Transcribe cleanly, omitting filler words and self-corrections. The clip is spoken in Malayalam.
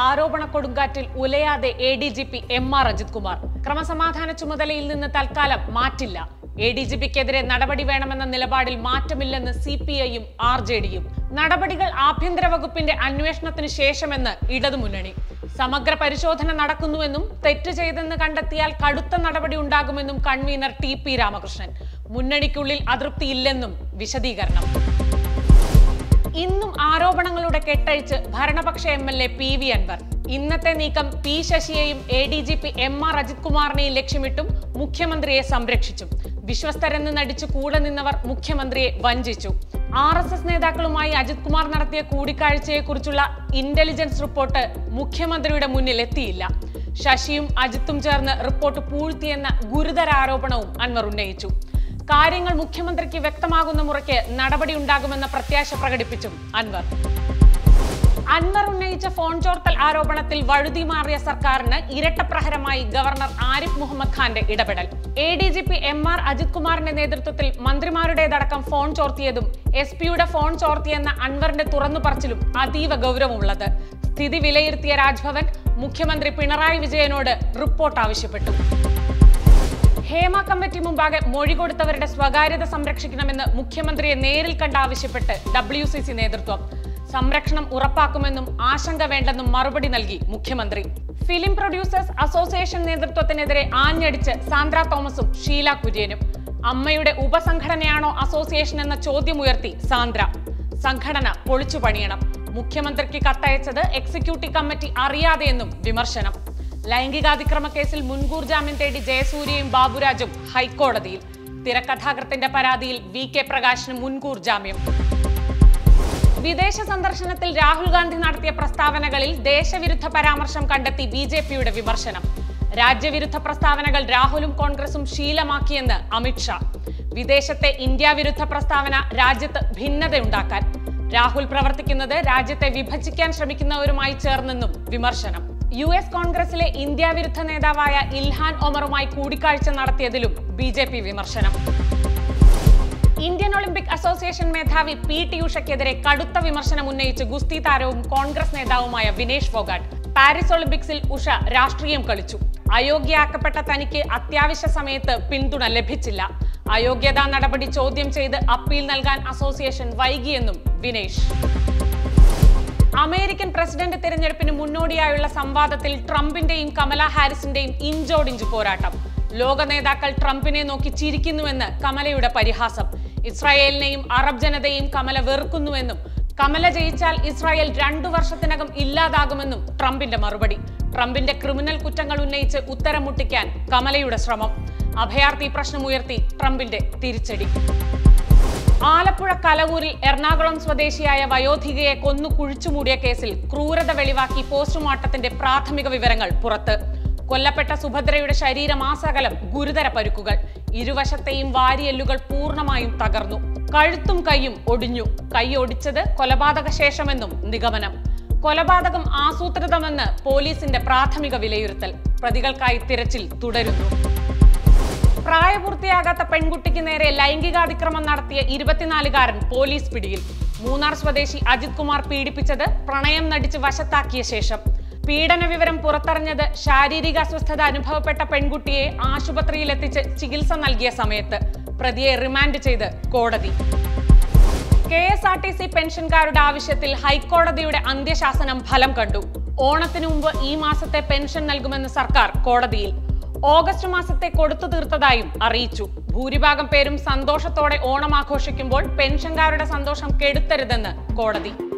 ആരോപണ കൊടുങ്കാറ്റിൽ ഉലയാതെ ADGP MR അജിത് കുമാർ. ക്രമസമാധാന ചുമതലയിൽ നിന്ന് തൽക്കാലം മാറ്റില്ല. ADGPക്കെതിരെ നടപടി വേണമെന്ന നിലപാടിൽ മാറ്റമില്ലെന്ന് CPIയും RJDയും. നടപടികൾ ആഭ്യന്തര വകുപ്പിന്റെ അന്വേഷണത്തിന് ശേഷമെന്ന് ഇടതുമുന്നണി. സമഗ്ര പരിശോധന നടക്കുന്നുവെന്നും തെറ്റ് ചെയ്തെന്ന് കണ്ടെത്തിയാൽ കടുത്ത നടപടി ഉണ്ടാകുമെന്നും കൺവീനർ TP രാമകൃഷ്ണൻ. മുന്നണിക്കുള്ളിൽ അതൃപ്തിയില്ലെന്നും വിശദീകരണം. ഇന്നും ആരോപണങ്ങളുടെ കെട്ടഴിച്ച് ഭരണപക്ഷ MLA PV അൻവർ. ഇന്നത്തെ നീക്കം P ശശിയെയും ADGP MR അജിത് കുമാറിനെയും ലക്ഷ്യമിട്ടും മുഖ്യമന്ത്രിയെ സംരക്ഷിച്ചു. വിശ്വസ്തരെന്ന് നടിച്ചു കൂടെ നിന്നവർ മുഖ്യമന്ത്രിയെ വഞ്ചിച്ചു. RSS നേതാക്കളുമായി അജിത് കുമാർ നടത്തിയ കൂടിക്കാഴ്ചയെക്കുറിച്ചുള്ള ഇന്റലിജൻസ് റിപ്പോർട്ട് മുഖ്യമന്ത്രിയുടെ മുന്നിൽ എത്തിയില്ല. ശശിയും അജിത്തും ചേർന്ന് റിപ്പോർട്ട് പൂഴ്ത്തിയെന്ന ഗുരുതര ആരോപണവും അൻവർ ഉന്നയിച്ചു. കാര്യങ്ങൾ മുഖ്യമന്ത്രിക്ക് വ്യക്തമാകുന്ന മുറയ്ക്ക് നടപടി ഉണ്ടാകുമെന്ന പ്രത്യാശ പ്രകടിപ്പിച്ചും അൻവർ ഉന്നയിച്ച ഫോൺ ചോർത്തൽ ആരോപണത്തിൽ വഴുതി മാറിയ സർക്കാരിന് ഇരട്ടപ്രഹരമായി ഗവർണർ ആരിഫ് മുഹമ്മദ് ഖാന്റെ ഇടപെടൽ. ADGP MR അജിത് കുമാറിന്റെ നേതൃത്വത്തിൽ മന്ത്രിമാരുടേതടക്കം ഫോൺ ചോർത്തിയതും SP-യുടെ ഫോൺ ചോർത്തിയെന്ന അൻവറിന്റെ തുറന്നുപറച്ചിലും അതീവ ഗൗരവമുള്ളത്. സ്ഥിതി വിലയിരുത്തിയ രാജ്ഭവൻ മുഖ്യമന്ത്രി പിണറായി വിജയനോട് റിപ്പോർട്ട് ആവശ്യപ്പെട്ടു. ഹേമ കമ്മിറ്റി മുമ്പാകെ മൊഴി കൊടുത്തവരുടെ സ്വകാര്യത സംരക്ഷിക്കണമെന്ന് മുഖ്യമന്ത്രിയെ നേരിൽ കണ്ടാവശ്യപ്പെട്ട് WCC നേതൃത്വം. സംരക്ഷണം ഉറപ്പാക്കുമെന്നും ആശങ്ക വേണ്ടെന്നും മറുപടി നൽകി മുഖ്യമന്ത്രി. ഫിലിം പ്രൊഡ്യൂസേഴ്സ് അസോസിയേഷൻ നേതൃത്വത്തിനെതിരെ ആഞ്ഞടിച്ച് സാന്ദ്ര തോമസും ഷീല കുര്യനും. അമ്മയുടെ ഉപസംഘടനയാണോ അസോസിയേഷൻ എന്ന ചോദ്യമുയർത്തി സാന്ദ്ര. സംഘടന പൊളിച്ചു പണിയണം. മുഖ്യമന്ത്രിക്ക് കത്തയച്ചത് എക്സിക്യൂട്ടീവ് കമ്മിറ്റി അറിയാതെയെന്നും വിമർശനം. ലൈംഗികാതിക്രമ കേസിൽ മുൻകൂർ ജാമ്യം തേടി ജയസൂര്യയും ബാബുരാജും ഹൈക്കോടതിയിൽ. തിരക്കഥാകൃത്തിന്റെ പരാതിയിൽ VK പ്രകാശിന് മുൻകൂർ ജാമ്യം. വിദേശ സന്ദർശനത്തിൽ രാഹുൽ ഗാന്ധി നടത്തിയ പ്രസ്താവനകളിൽ ദേശവിരുദ്ധ പരാമർശം കണ്ടെത്തി BJPയുടെ വിമർശനം. രാജ്യവിരുദ്ധ പ്രസ്താവനകൾ രാഹുലും കോൺഗ്രസും ശീലമാക്കിയെന്ന് അമിത്ഷാ. വിദേശത്തെ ഇന്ത്യ വിരുദ്ധ പ്രസ്താവന രാജ്യത്ത് ഭിന്നതയുണ്ടാക്കാൻ. രാഹുൽ പ്രവർത്തിക്കുന്നത് രാജ്യത്തെ വിഭജിക്കാൻ ശ്രമിക്കുന്നവരുമായി ചേർന്നെന്നും വിമർശനം. US കോൺഗ്രസിലെ ഇന്ത്യ വിരുദ്ധ നേതാവായ ഇൽഹാൻ ഒമറുമായി കൂടിക്കാഴ്ച നടത്തിയതിലും BJP വിമർശനം. ഇന്ത്യൻ ഒളിമ്പിക് അസോസിയേഷൻ മേധാവി PT ഉഷയ്ക്കെതിരെ കടുത്ത വിമർശനം ഉന്നയിച്ച് ഗുസ്തി താരവും കോൺഗ്രസ് നേതാവുമായ വിനേഷ് ഫോഗാട്ട്. പാരീസ് ഒളിമ്പിക്സിൽ ഉഷ രാഷ്ട്രീയം കളിച്ചു. അയോഗ്യയാക്കപ്പെട്ട തനിക്ക് അത്യാവശ്യ സമയത്ത് പിന്തുണ ലഭിച്ചില്ല. അയോഗ്യതാ നടപടി ചോദ്യം ചെയ്ത് അപ്പീൽ നൽകാൻ അസോസിയേഷൻ വൈകിയെന്നും വിനേഷ്. അമേരിക്കൻ പ്രസിഡന്റ് തിരഞ്ഞെടുപ്പിന് മുന്നോടിയായുള്ള സംവാദത്തിൽ ട്രംപിന്റെയും കമല ഹാരിസിന്റെയും ഇഞ്ചോടിഞ്ച് പോരാട്ടം. ലോക നേതാക്കൾ ട്രംപിനെ നോക്കി ചിരിക്കുന്നുവെന്ന് കമലയുടെ പരിഹാസം. ഇസ്രായേലിനെയും അറബ് ജനതയെയും കമല വെറുക്കുന്നുവെന്നും കമല ജയിച്ചാൽ ഇസ്രായേൽ 2 വർഷത്തിനകം ഇല്ലാതാകുമെന്നും ട്രംപിന്റെ മറുപടി. ട്രംപിന്റെ ക്രിമിനൽ കുറ്റങ്ങൾ ഉന്നയിച്ച് ഉത്തരം മുട്ടിക്കാൻ കമലയുടെ ശ്രമം. അഭയാർത്ഥി പ്രശ്നമുയർത്തി ട്രംപിന്റെ തിരിച്ചടി. ആലപ്പുഴ കലവൂരിൽ എറണാകുളം സ്വദേശിയായ വയോധികയെ കൊന്നു കുഴിച്ചുമൂടിയ കേസിൽ ക്രൂരത വെളിവാക്കി പോസ്റ്റ്മോർട്ടത്തിന്റെ പ്രാഥമിക വിവരങ്ങൾ പുറത്ത്. കൊല്ലപ്പെട്ട സുഭദ്രയുടെ ശരീരമാസകലം ഗുരുതര പരുക്കുകൾ. ഇരുവശത്തെയും വാരിയെല്ലുകൾ പൂർണ്ണമായും തകർന്നു. കഴുത്തും കൈയും ഒടിഞ്ഞു. കൈ ഒടിച്ചത് കൊലപാതക ശേഷമെന്നും നിഗമനം. കൊലപാതകം ആസൂത്രിതമെന്ന് പോലീസിന്റെ പ്രാഥമിക വിലയിരുത്തൽ. പ്രതികൾക്കായി തിരച്ചിൽ തുടരുന്നു. പ്രായപൂർത്തിയാകാത്ത പെൺകുട്ടിക്ക് നേരെ ലൈംഗികാതിക്രമം നടത്തിയ 24-കാരൻ പോലീസ് പിടിയിൽ. മൂന്നാർ സ്വദേശി അജിത് കുമാർ പീഡിപ്പിച്ചത് പ്രണയം നടിച്ച് വശത്താക്കിയ ശേഷം. പീഡന വിവരം പുറത്തറിഞ്ഞത് ശാരീരിക അസ്വസ്ഥത അനുഭവപ്പെട്ട പെൺകുട്ടിയെ ആശുപത്രിയിൽ എത്തിച്ച് ചികിത്സ നൽകിയ സമയത്ത്. പ്രതിയെ റിമാൻഡ് ചെയ്ത് കോടതി. KSRTC പെൻഷൻകാരുടെ ആവശ്യത്തിൽ ഹൈക്കോടതിയുടെ അന്ത്യശാസനം ഫലം കണ്ടു. ഓണത്തിനു മുമ്പ് ഈ മാസത്തെ പെൻഷൻ നൽകുമെന്ന് സർക്കാർ കോടതിയിൽ. ഓഗസ്റ്റ് മാസത്തെ കൊടുത്തു തീർത്തതായും അറിയിച്ചു. ഭൂരിഭാഗം പേരും സന്തോഷത്തോടെ ഓണം ആഘോഷിക്കുമ്പോൾ പെൻഷൻകാരുടെ സന്തോഷം കെടുത്തരുതെന്ന് കോടതി.